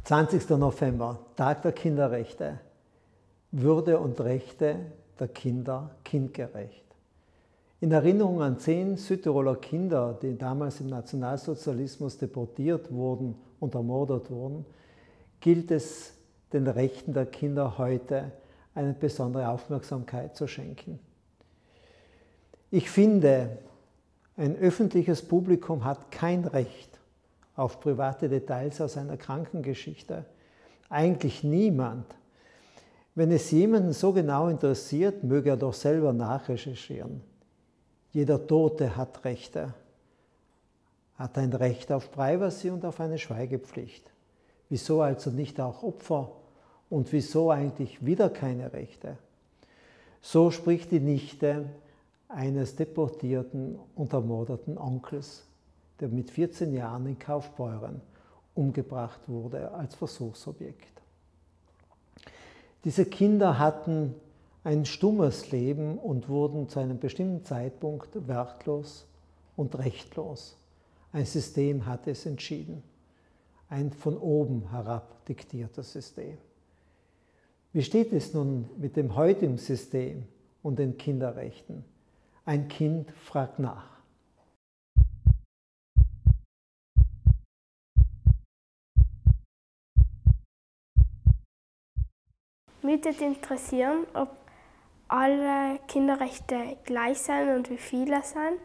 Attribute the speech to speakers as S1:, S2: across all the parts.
S1: 20. November, Tag der Kinderrechte. Würde und Rechte der Kinder kindgerecht. In Erinnerung an 10 Südtiroler Kinder, die damals im Nationalsozialismus deportiert wurden und ermordet wurden, gilt es, den Rechten der Kinder heute eine besondere Aufmerksamkeit zu schenken. Ich finde, ein öffentliches Publikum hat kein Recht auf private Details aus einer Krankengeschichte. Eigentlich niemand. Wenn es jemanden so genau interessiert, möge er doch selber nachrecherchieren. Jeder Tote hat Rechte, hat ein Recht auf Privacy und auf eine Schweigepflicht. Wieso also nicht auch Opfer und wieso eigentlich wieder keine Rechte? So spricht die Nichte eines deportierten und ermordeten Onkels, der mit 14 Jahren in Kaufbeuren umgebracht wurde als Versuchsobjekt. Diese Kinder hatten ein stummes Leben und wurden zu einem bestimmten Zeitpunkt wertlos und rechtlos. Ein System hat es entschieden. Ein von oben herab diktiertes System. Wie steht es nun mit dem heutigen System und den Kinderrechten? Ein Kind fragt nach.
S2: Mich würde interessieren, ob alle Kinderrechte gleich sind und wie viele sind.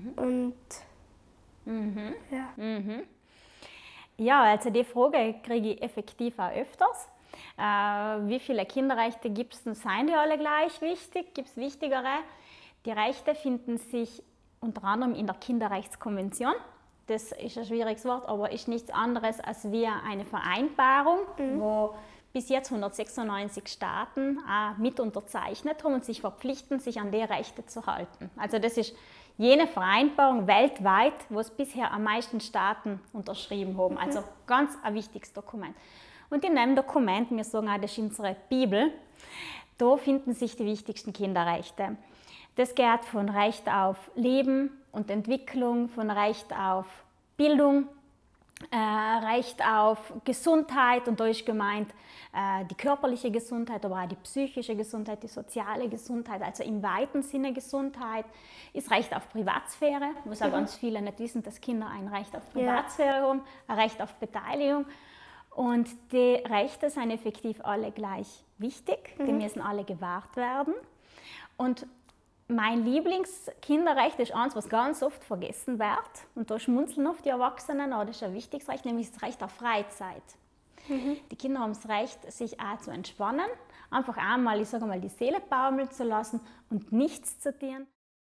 S3: Ja, also die Frage kriege ich effektiv auch öfters. Wie viele Kinderrechte gibt es denn? Seien die alle gleich wichtig? Gibt es wichtigere? Die Rechte finden sich unter anderem in der Kinderrechtskonvention. Das ist ein schwieriges Wort, aber ist nichts anderes als wie eine Vereinbarung, wo bis jetzt 196 Staaten mit unterzeichnet haben und sich verpflichten, sich an die Rechte zu halten. Also das ist jene Vereinbarung weltweit, wo es bisher am meisten Staaten unterschrieben haben. Also ganz ein wichtiges Dokument. Und in dem Dokument, wir sagen auch, das ist unsere Bibel, da finden sich die wichtigsten Kinderrechte. Das geht von Recht auf Leben und Entwicklung, von Recht auf Bildung, Recht auf Gesundheit, und da ist gemeint die körperliche Gesundheit, aber auch die psychische Gesundheit, die soziale Gesundheit, also im weiten Sinne Gesundheit, ist Recht auf Privatsphäre, was auch ganz viele nicht wissen, dass Kinder ein Recht auf Privatsphäre haben, ein Recht auf Beteiligung. Und die Rechte sind effektiv alle gleich wichtig, die müssen alle gewahrt werden. Und mein Lieblingskinderrecht ist eins, was ganz oft vergessen wird. Und da schmunzeln oft die Erwachsenen, aber das ist ein wichtiges Recht, nämlich das Recht auf Freizeit. Die Kinder haben das Recht, sich auch zu entspannen, einfach einmal, ich sage mal, die Seele baumeln zu lassen und nichts zu tun.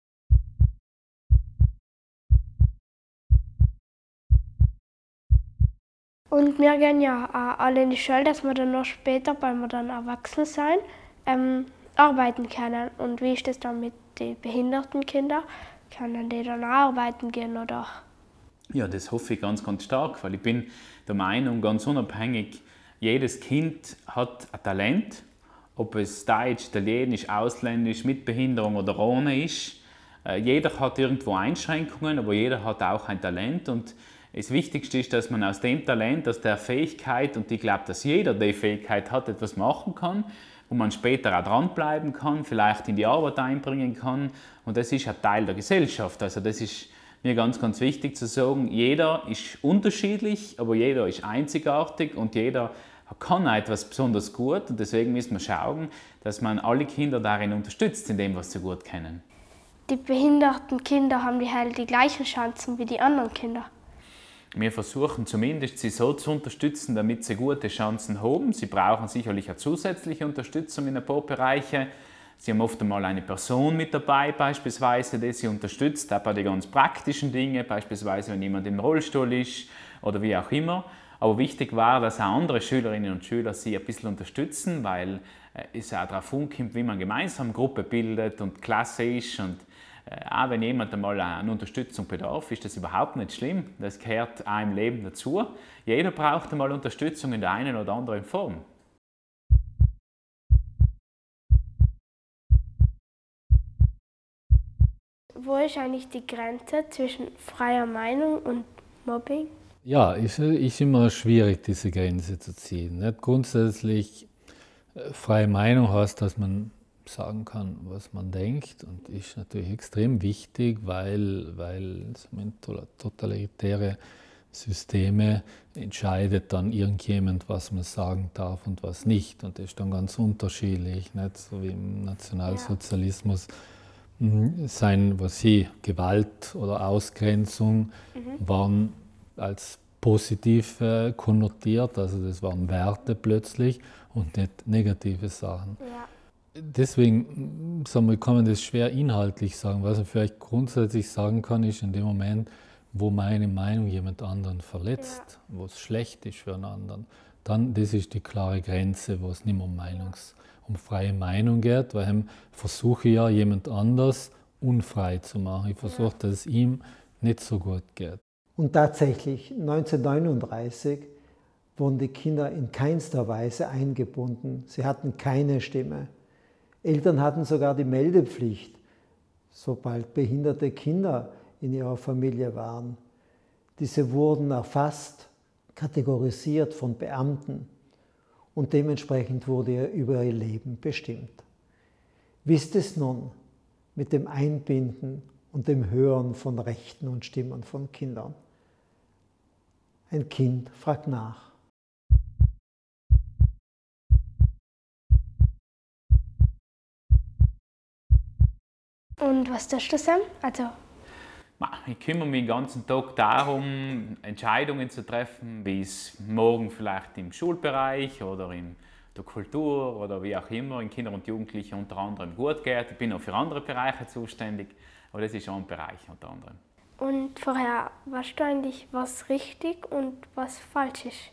S2: Und wir gehen ja auch alle in die Schule, dass wir dann noch später, wenn wir dann erwachsen sind, arbeiten können. Und wie ist das dann mit den behinderten Kindern? Können die dann auch arbeiten gehen, oder?
S4: Ja, das hoffe ich ganz, ganz stark, weil ich bin der Meinung, ganz unabhängig, jedes Kind hat ein Talent, ob es Deutsch, Italienisch, Ausländisch, mit Behinderung oder ohne ist. Jeder hat irgendwo Einschränkungen, aber jeder hat auch ein Talent, und das Wichtigste ist, dass man aus dem Talent, aus der Fähigkeit, und ich glaube, dass jeder die Fähigkeit hat, etwas machen kann, wo man später auch dranbleiben kann, vielleicht in die Arbeit einbringen kann, und das ist ein Teil der Gesellschaft. Also das ist mir ganz, ganz wichtig zu sagen, jeder ist unterschiedlich, aber jeder ist einzigartig und jeder kann etwas besonders gut, und deswegen müssen wir schauen, dass man alle Kinder darin unterstützt, in dem, was sie gut kennen.
S2: Die behinderten Kinder haben die gleichen Chancen wie die anderen Kinder.
S4: Wir versuchen zumindest, sie so zu unterstützen, damit sie gute Chancen haben. Sie brauchen sicherlich eine zusätzliche Unterstützung in ein paar Bereichen. Sie haben oft einmal eine Person mit dabei, beispielsweise, die sie unterstützt, auch bei den ganz praktischen Dingen, beispielsweise wenn jemand im Rollstuhl ist oder wie auch immer. Aber wichtig war, dass auch andere Schülerinnen und Schüler sie ein bisschen unterstützen, weil es auch darauf ankommt, wie man gemeinsam Gruppe bildet und Klasse ist. Und auch wenn jemand einmal eine Unterstützung bedarf, ist das überhaupt nicht schlimm. Das gehört auch im Leben dazu. Jeder braucht einmal Unterstützung in der einen oder anderen Form.
S2: Wo ist eigentlich die Grenze zwischen freier Meinung und Mobbing?
S5: Ja, ist immer schwierig, diese Grenze zu ziehen. Nicht grundsätzlich freie Meinung heißt, dass man sagen kann, was man denkt, und ist natürlich extrem wichtig, weil totalitäre Systeme entscheidet dann irgendjemand, was man sagen darf und was nicht, und das ist dann ganz unterschiedlich, nicht so wie im Nationalsozialismus. Gewalt oder Ausgrenzung waren als positiv konnotiert, also das waren Werte plötzlich und nicht negative Sachen.
S2: Ja.
S5: Deswegen kann man das schwer inhaltlich sagen. Was man vielleicht grundsätzlich sagen kann, ist in dem Moment, wo meine Meinung jemand anderen verletzt, wo es schlecht ist für einen anderen, dann das ist die klare Grenze, wo es nicht mehr um freie Meinung geht, weil ich versuche ja jemand anders unfrei zu machen. Ich versuche, dass es ihm nicht so gut geht.
S1: Und tatsächlich, 1939 wurden die Kinder in keinster Weise eingebunden. Sie hatten keine Stimme. Eltern hatten sogar die Meldepflicht, sobald behinderte Kinder in ihrer Familie waren. Diese wurden erfasst, kategorisiert von Beamten und dementsprechend wurde über ihr Leben bestimmt. Wie ist es nun mit dem Einbinden und dem Hören von Rechten und Stimmen von Kindern? Ein Kind fragt nach.
S2: Und was tust du, Sam?
S4: Ich kümmere mich den ganzen Tag darum, Entscheidungen zu treffen, wie es morgen vielleicht im Schulbereich oder in der Kultur oder wie auch immer in Kindern und Jugendlichen unter anderem gut geht. Ich bin auch für andere Bereiche zuständig, aber das ist auch ein Bereich unter anderem.
S2: Und vorher, weißt du eigentlich, was richtig und was falsch ist?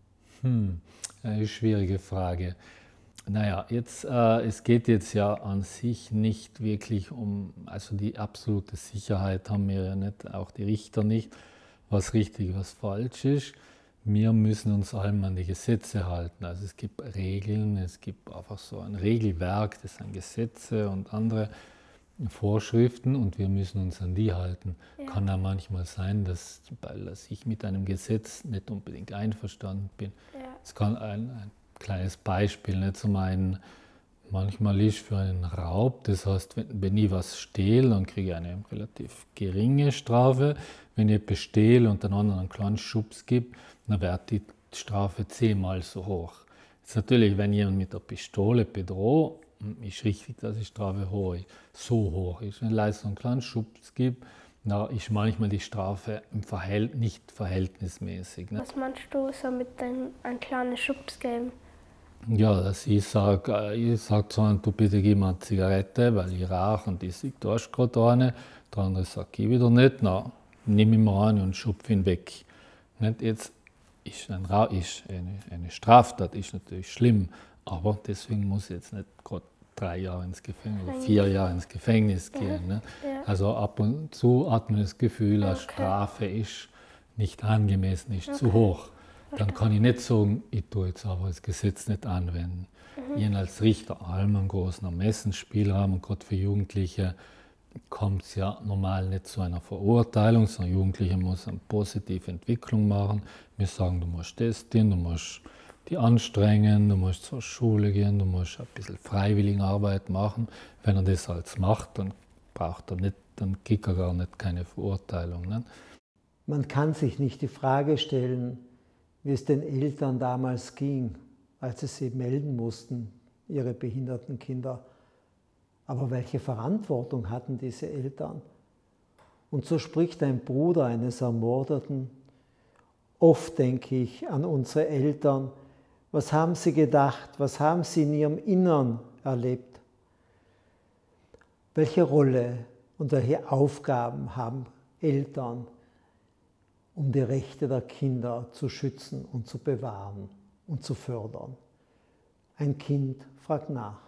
S5: Eine schwierige Frage. Naja, es geht jetzt ja an sich nicht wirklich also die absolute Sicherheit haben wir ja nicht, auch die Richter nicht, was richtig, was falsch ist. Wir müssen uns allem an die Gesetze halten. Also es gibt Regeln, es gibt einfach so ein Regelwerk, das sind Gesetze und andere Vorschriften, und wir müssen uns an die halten. Ja. Kann ja manchmal sein, dass ich mit einem Gesetz nicht unbedingt einverstanden bin. Es kann ein kleines Beispiel, nicht zum einen, manchmal ist für einen Raub, das heißt, wenn ich was stehle, dann kriege ich eine relativ geringe Strafe. Wenn ich etwas stehle und den anderen einen kleinen Schubs gebe, dann wird die Strafe 10-mal so hoch. Jetzt natürlich, wenn jemand mit der Pistole bedroht, ist richtig, dass die Strafe so hoch ist. Wenn es so einen kleinen Schubs gibt, dann ist manchmal die Strafe nicht verhältnismäßig. Ne?
S2: Was meinst du so mit einem kleinen Schubs geben?
S5: Ja, dass ich sage zu einem, du bitte gib mir eine Zigarette, weil ich rauche und ich sehe, du hast gerade eine. Der andere sagt, ich wieder nicht, na, nehme ich mir eine und schupfe ihn weg. Nicht? Jetzt ist eine Straftat, ist natürlich schlimm, aber deswegen muss ich jetzt nicht gerade 3 Jahre ins Gefängnis oder 4 Jahre ins Gefängnis gehen. Ne? Ja. Also ab und zu hat man das Gefühl, eine Strafe ist nicht angemessen, ist zu hoch. Dann kann ich nicht sagen, ich tue jetzt aber das Gesetz nicht anwenden. Ich als Richter allem einen großen Ermessensspielraum, und gerade für Jugendliche kommt es ja normal nicht zu einer Verurteilung, sondern Jugendliche muss eine positive Entwicklung machen. Wir sagen, du musst das tun, du musst dich anstrengen, du musst zur Schule gehen, du musst ein bisschen Freiwilligenarbeit machen. Wenn er das als macht, dann kriegt er gar nicht keine Verurteilung. Ne?
S1: Man kann sich nicht die Frage stellen, wie es den Eltern damals ging, als sie melden mussten, ihre behinderten Kinder. Aber welche Verantwortung hatten diese Eltern? Und so spricht ein Bruder eines Ermordeten: Oft denke ich an unsere Eltern. Was haben sie gedacht? Was haben sie in ihrem Innern erlebt? Welche Rolle und welche Aufgaben haben Eltern, um die Rechte der Kinder zu schützen und zu bewahren und zu fördern? Ein Kind fragt nach.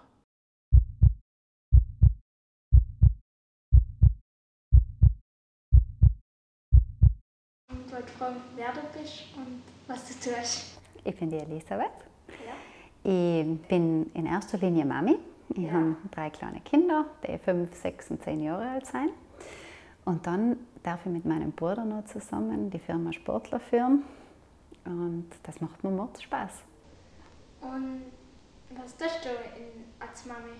S6: Ich wollte fragen, wer du bist und was du tust.
S7: Ich bin die Elisabeth. Ja. Ich bin in erster Linie Mami. Ich habe 3 kleine Kinder, die 5, 6 und 10 Jahre alt sind. Und dann darf ich mit meinem Bruder noch zusammen die Firma Sportler führen. Und das macht mir Mordspaß.
S6: Und was tust du als Mami?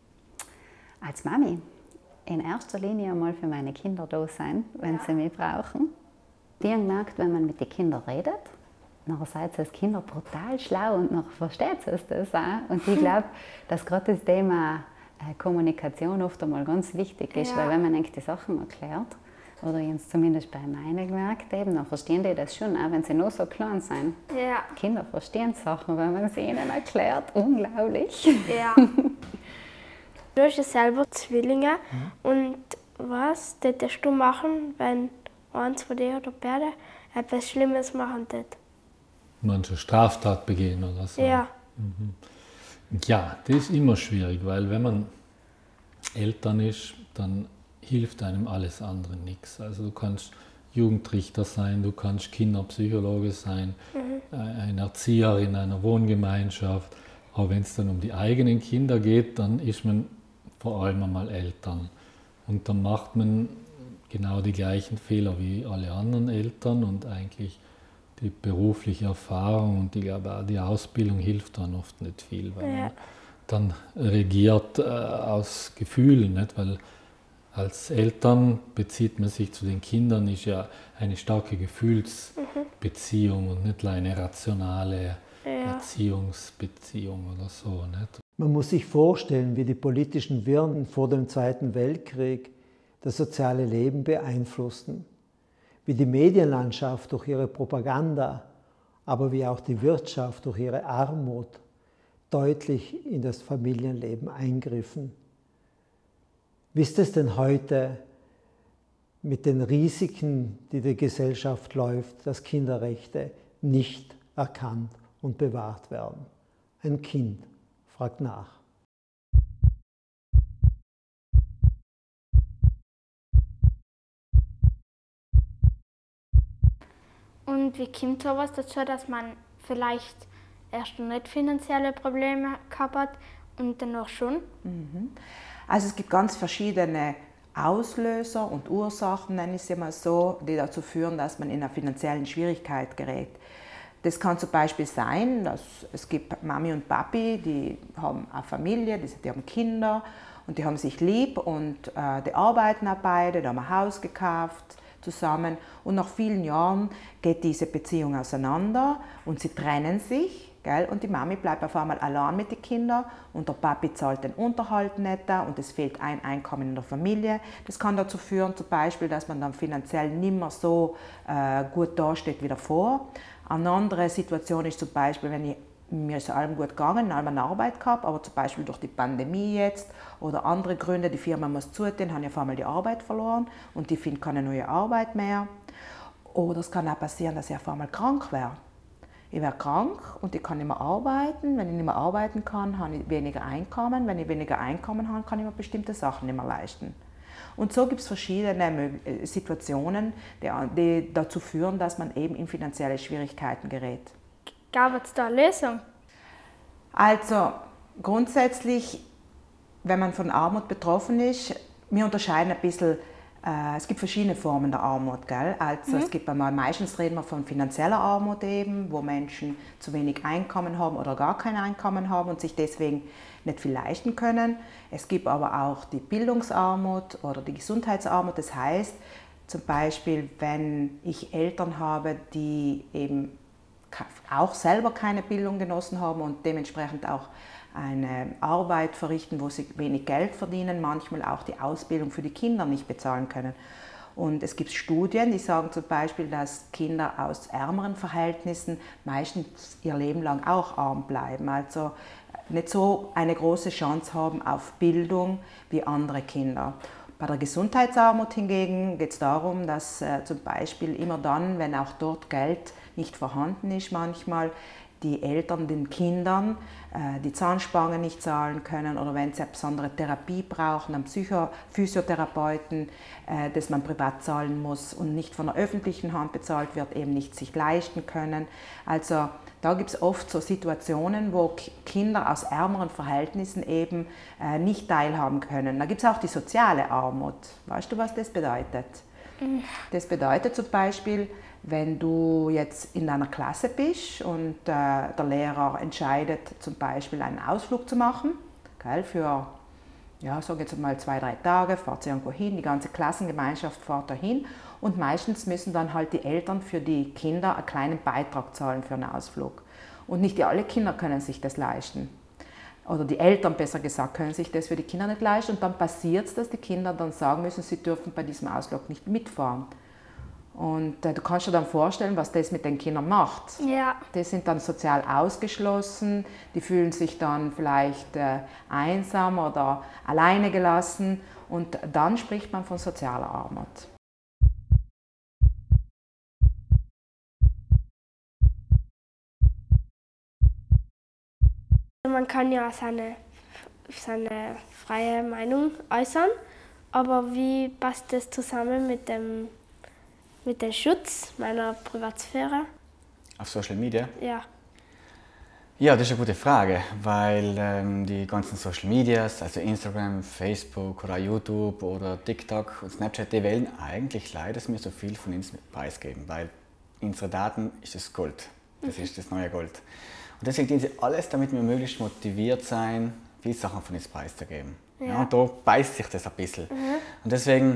S7: Als Mami in erster Linie einmal für meine Kinder da sein, wenn sie mich brauchen. Die haben gemerkt, wenn man mit den Kindern redet, nachher seid ihr als Kinder brutal schlau und nachher versteht ihr das auch. Und ich glaube, dass gerade das Thema Kommunikation oft einmal ganz wichtig ist, weil wenn man eigentlich die Sachen erklärt, oder jetzt zumindest bei meinen gemerkt, eben, dann verstehen die das schon, auch wenn sie noch so klein sind.
S2: Ja.
S7: Kinder verstehen Sachen, wenn man sie ihnen erklärt. Unglaublich.
S2: Ja. Du hast ja selber Zwillinge. Und was würdest du machen, wenn eins von dir oder beide etwas Schlimmes machen tät?
S5: Manche Straftat begehen oder so.
S2: Ja.
S5: Ja, das ist immer schwierig, weil wenn man Eltern ist, dann hilft einem alles andere nichts. Also du kannst Jugendrichter sein, du kannst Kinderpsychologe sein, ein Erzieher in einer Wohngemeinschaft. Aber wenn es dann um die eigenen Kinder geht, dann ist man vor allem einmal Eltern. Und dann macht man genau die gleichen Fehler wie alle anderen Eltern und eigentlich die berufliche Erfahrung und ich glaube auch die Ausbildung hilft dann oft nicht viel, weil man dann regiert aus Gefühlen, nicht? Weil als Eltern bezieht man sich zu den Kindern, ist ja eine starke Gefühlsbeziehung und nicht eine rationale Erziehungsbeziehung oder so. Nicht?
S1: Man muss sich vorstellen, wie die politischen Wirren vor dem Zweiten Weltkrieg das soziale Leben beeinflussten, wie die Medienlandschaft durch ihre Propaganda, aber wie auch die Wirtschaft durch ihre Armut deutlich in das Familienleben eingriffen. Wie ist es denn heute mit den Risiken, die die Gesellschaft läuft, dass Kinderrechte nicht erkannt und bewahrt werden? Ein Kind fragt nach.
S6: Und wie kommt sowas dazu, dass man vielleicht erst nicht finanzielle Probleme gehabt hat und danach schon?
S8: Also es gibt ganz verschiedene Auslöser und Ursachen, nenne ich es mal so, die dazu führen, dass man in eine finanzielle Schwierigkeit gerät. Das kann zum Beispiel sein, dass es gibt Mami und Papi, die haben eine Familie, die haben Kinder und die haben sich lieb und die arbeiten auch beide, die haben ein Haus gekauft zusammen und nach vielen Jahren geht diese Beziehung auseinander und sie trennen sich. Und die Mami bleibt auf einmal allein mit den Kindern und der Papi zahlt den Unterhalt nicht und es fehlt ein Einkommen in der Familie. Das kann dazu führen, zum Beispiel, dass man dann finanziell nicht mehr so gut dasteht wie davor. Eine andere Situation ist zum Beispiel, wenn mir ist allem gut gegangen, allem eine Arbeit gehabt, aber zum Beispiel durch die Pandemie jetzt oder andere Gründe, die Firma muss zutun, habe ich auf einmal die Arbeit verloren und ich finde keine neue Arbeit mehr. Oder es kann auch passieren, dass ich auf einmal krank wäre. Ich werde krank und ich kann nicht mehr arbeiten. Wenn ich nicht mehr arbeiten kann, habe ich weniger Einkommen. Wenn ich weniger Einkommen habe, kann ich mir bestimmte Sachen nicht mehr leisten. Und so gibt es verschiedene Situationen, die dazu führen, dass man eben in finanzielle Schwierigkeiten gerät.
S6: Gab es da eine Lösung?
S8: Also grundsätzlich, wenn man von Armut betroffen ist, wir unterscheiden ein bisschen. Es gibt verschiedene Formen der Armut, gell? Also es gibt einmal, meistens reden wir von finanzieller Armut eben, wo Menschen zu wenig Einkommen haben oder gar kein Einkommen haben und sich deswegen nicht viel leisten können. Es gibt aber auch die Bildungsarmut oder die Gesundheitsarmut. Das heißt zum Beispiel, wenn ich Eltern habe, die eben auch selber keine Bildung genossen haben und dementsprechend auch eine Arbeit verrichten, wo sie wenig Geld verdienen, manchmal auch die Ausbildung für die Kinder nicht bezahlen können. Und es gibt Studien, die sagen zum Beispiel, dass Kinder aus ärmeren Verhältnissen meistens ihr Leben lang auch arm bleiben, also nicht so eine große Chance haben auf Bildung wie andere Kinder. Bei der Gesundheitsarmut hingegen geht es darum, dass zum Beispiel immer dann, wenn auch dort Geld nicht vorhanden ist, manchmal die Eltern den Kindern die Zahnspange nicht zahlen können oder wenn sie eine besondere Therapie brauchen, einen Physiotherapeuten, das man privat zahlen muss und nicht von der öffentlichen Hand bezahlt wird, eben nicht sich leisten können. Also da gibt es oft so Situationen, wo Kinder aus ärmeren Verhältnissen eben nicht teilhaben können. Da gibt es auch die soziale Armut. Weißt du, was das bedeutet? Das bedeutet zum Beispiel, wenn du jetzt in deiner Klasse bist und der Lehrer entscheidet, zum Beispiel einen Ausflug zu machen, gell, für, ja, sag jetzt mal 2-3 Tage, fahrt sie irgendwo hin, die ganze Klassengemeinschaft fährt dahin und meistens müssen dann halt die Eltern für die Kinder einen kleinen Beitrag zahlen für einen Ausflug. Und nicht alle Kinder können sich das leisten. Oder die Eltern, besser gesagt, können sich das für die Kinder nicht leisten. Und dann passiert es, dass die Kinder dann sagen müssen, sie dürfen bei diesem Ausflug nicht mitfahren. Und du kannst dir dann vorstellen, was das mit den Kindern macht.
S2: Ja.
S8: Die sind dann sozial ausgeschlossen, die fühlen sich dann vielleicht einsam oder alleine gelassen. Und dann spricht man von sozialer Armut.
S2: Man kann ja seine freie Meinung äußern, aber wie passt das zusammen mit dem Schutz meiner Privatsphäre?
S9: Auf Social Media?
S2: Ja.
S9: Ja, das ist eine gute Frage, weil die ganzen Social Medias, also Instagram, Facebook oder YouTube oder TikTok und Snapchat, die wollen eigentlich leider, dass wir so viel von uns preisgeben, weil unsere Daten ist das Gold. Das ist das neue Gold. Und deswegen tun sie alles, damit wir möglichst motiviert sein, viele Sachen von uns preiszugeben. Ja, und da beißt sich das ein bisschen. Und deswegen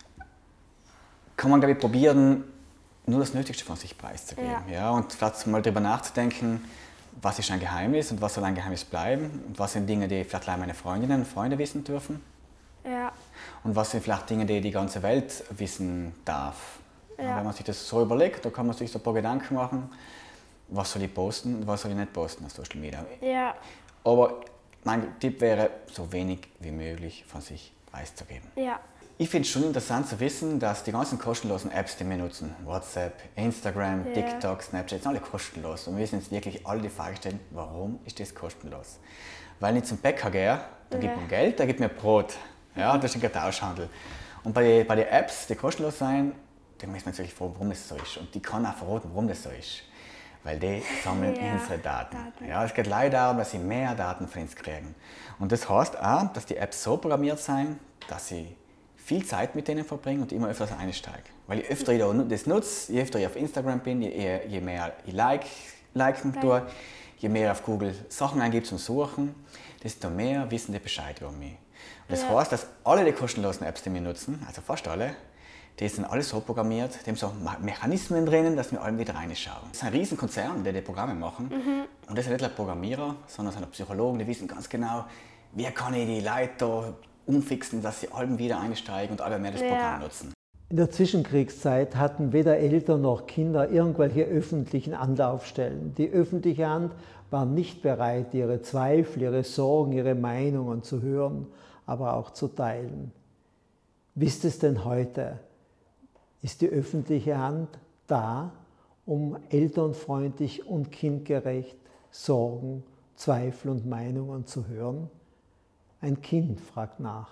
S9: kann man, glaube ich, probieren, nur das Nötigste von sich preiszugeben. Ja, und vielleicht mal darüber nachzudenken, was ist ein Geheimnis und was soll ein Geheimnis bleiben und was sind Dinge, die vielleicht allein meine Freundinnen und Freunde wissen dürfen.
S2: Ja.
S9: Und was sind vielleicht Dinge, die die ganze Welt wissen darf. Ja. Wenn man sich das so überlegt, da kann man sich so ein paar Gedanken machen, was soll ich posten und was soll ich nicht posten auf Social Media.
S2: Ja.
S9: Aber mein Tipp wäre, so wenig wie möglich von sich preiszugeben.
S2: Ja.
S9: Ich finde es schon interessant zu wissen, dass die ganzen kostenlosen Apps, die wir nutzen, WhatsApp, Instagram, TikTok, Snapchat, sind alle kostenlos. Und wir müssen uns wirklich alle die Frage stellen, warum ist das kostenlos? Weil ich zum Bäcker gehe, da gibt mir Geld, da gibt mir Brot. Ja, das ist ein Tauschhandel. Und bei den Apps, die kostenlos sind, da müssen wir uns wirklich fragen, warum das so ist. Und die kann auch verraten, warum das so ist. Weil die sammeln unsere Daten. Ja, es geht leider darum, dass sie mehr Daten von uns kriegen. Und das heißt auch, dass die Apps so programmiert sind, dass sie viel Zeit mit denen verbringen und immer öfters einsteigen. Weil je öfter ich das nutze, je öfter ich auf Instagram bin, je mehr ich liken tue, je mehr auf Google Sachen eingebe zum Suchen, desto mehr wissen die Bescheid über mich. Und das heißt, dass alle die kostenlosen Apps, die wir nutzen, also fast alle, die sind alle so programmiert, die haben so Mechanismen drinnen, dass wir alle wieder reinschauen. Das ist ein Riesenkonzern, der die Programme machen. Und das sind nicht nur Programmierer, sondern sind auch Psychologen, die wissen ganz genau, wie kann ich die Leute umfixen, dass sie alle wieder einsteigen und alle mehr das Programm nutzen.
S1: In der Zwischenkriegszeit hatten weder Eltern noch Kinder irgendwelche öffentlichen Anlaufstellen. Die öffentliche Hand war nicht bereit, ihre Zweifel, ihre Sorgen, ihre Meinungen zu hören, aber auch zu teilen. Wie ist es denn heute? Ist die öffentliche Hand da, um elternfreundlich und kindgerecht Sorgen, Zweifel und Meinungen zu hören? Ein Kind fragt nach.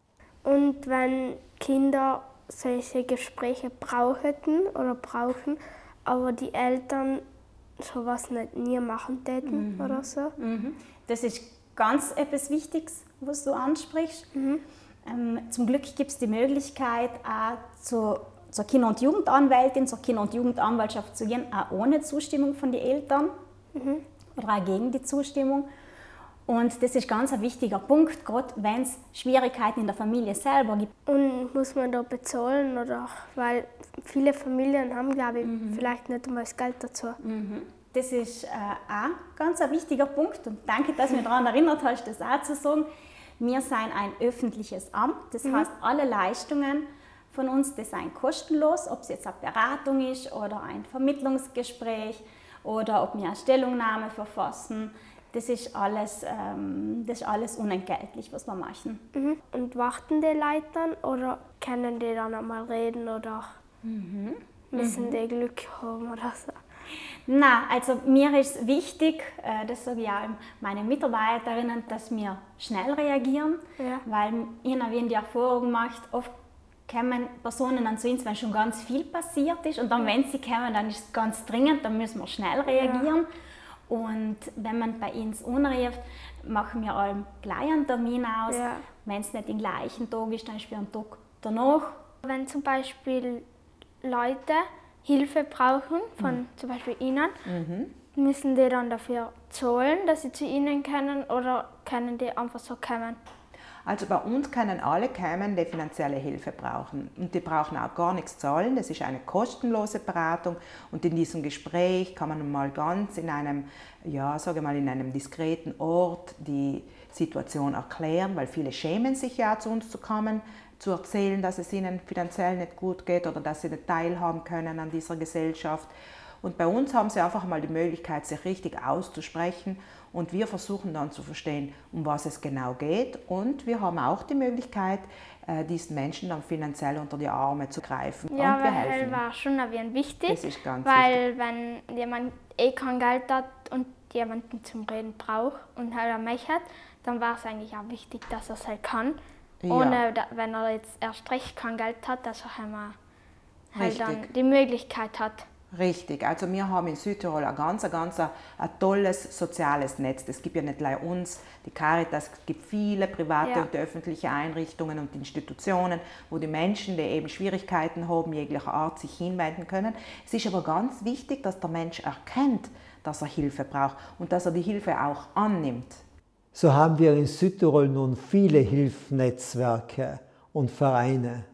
S2: Und wenn Kinder solche Gespräche brauchen, aber die Eltern sowas nicht nie machen täten oder so?
S3: Das ist ganz etwas Wichtiges, was du ansprichst. Zum Glück gibt es die Möglichkeit, auch zur Kinder- und Jugendanwältin, zur Kinder- und Jugendanwaltschaft zu gehen, auch ohne Zustimmung von den Eltern oder auch gegen die Zustimmung. Und das ist ganz ein wichtiger Punkt, gerade wenn es Schwierigkeiten in der Familie selber gibt.
S2: Und muss man da bezahlen? Oder? Weil viele Familien haben, glaube ich, vielleicht nicht einmal das Geld dazu.
S3: Das ist auch ganz ein wichtiger Punkt. Und danke, dass du mich daran erinnert hast, das auch zu sagen. Wir sind ein öffentliches Amt. Das heißt, alle Leistungen von uns, die sind kostenlos. Ob es jetzt eine Beratung ist oder ein Vermittlungsgespräch oder ob wir eine Stellungnahme verfassen. Das ist alles unentgeltlich, was wir machen.
S2: Und warten die Leute dann oder können die dann einmal reden oder müssen die Glück haben oder so?
S3: Na, also mir ist wichtig, das sage ich auch meinen Mitarbeiterinnen, dass wir schnell reagieren, weil ich habe die Erfahrung gemacht, oft kommen Personen an zu uns, wenn schon ganz viel passiert ist und dann, wenn sie kommen, dann ist es ganz dringend, dann müssen wir schnell reagieren. Und wenn man bei uns anruft, machen wir allem gleich einen Termin aus. Wenn es nicht den gleichen Tag ist, dann ist es einen Tag danach.
S2: Wenn zum Beispiel Leute Hilfe brauchen, von zum Beispiel Ihnen, müssen die dann dafür zahlen, dass sie zu Ihnen können, oder können die einfach so kommen?
S8: Also bei uns können alle kommen, die finanzielle Hilfe brauchen. Und die brauchen auch gar nichts zahlen. Das ist eine kostenlose Beratung. Und in diesem Gespräch kann man mal ganz in einem, ja, sage mal, in einem diskreten Ort die Situation erklären, weil viele schämen sich ja, zu uns zu kommen, zu erzählen, dass es ihnen finanziell nicht gut geht oder dass sie nicht teilhaben können an dieser Gesellschaft. Und bei uns haben sie einfach mal die Möglichkeit, sich richtig auszusprechen, und wir versuchen dann zu verstehen, um was es genau geht, und wir haben auch die Möglichkeit, diesen Menschen dann finanziell unter die Arme zu greifen.
S2: Ja,
S8: und wir
S2: weil
S8: helfen.
S2: war schon wichtig,
S8: Das ist ganz
S2: weil wenn jemand kein Geld hat und jemanden zum Reden braucht und halt möchte, dann war es eigentlich auch wichtig, dass er es halt kann. Ohne, wenn er jetzt erst recht kein Geld hat, dass er halt dann die Möglichkeit hat.
S8: Richtig, also wir haben in Südtirol ein ganz tolles soziales Netz. Es gibt ja nicht nur uns, die Caritas, es gibt viele private und öffentliche Einrichtungen und Institutionen, wo die Menschen, die eben Schwierigkeiten haben, jeglicher Art, sich hinwenden können. Es ist aber ganz wichtig, dass der Mensch erkennt, dass er Hilfe braucht und dass er die Hilfe auch annimmt.
S1: So haben wir in Südtirol nun viele Hilfsnetzwerke und Vereine,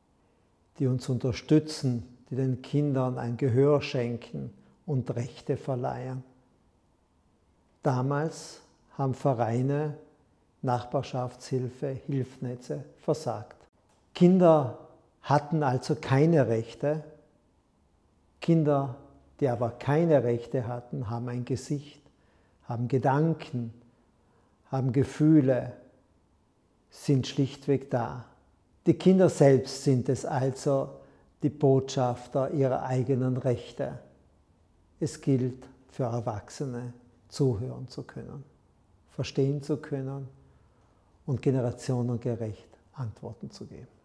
S1: die uns unterstützen, die den Kindern ein Gehör schenken und Rechte verleihen. Damals haben Vereine, Nachbarschaftshilfe, Hilfsnetze versagt. Kinder hatten also keine Rechte. Kinder, die aber keine Rechte hatten, haben ein Gesicht, haben Gedanken, haben Gefühle, sind schlichtweg da. Die Kinder selbst sind es also, die Botschafter ihrer eigenen Rechte. Es gilt für Erwachsene, zuhören zu können, verstehen zu können und generationengerecht Antworten zu geben.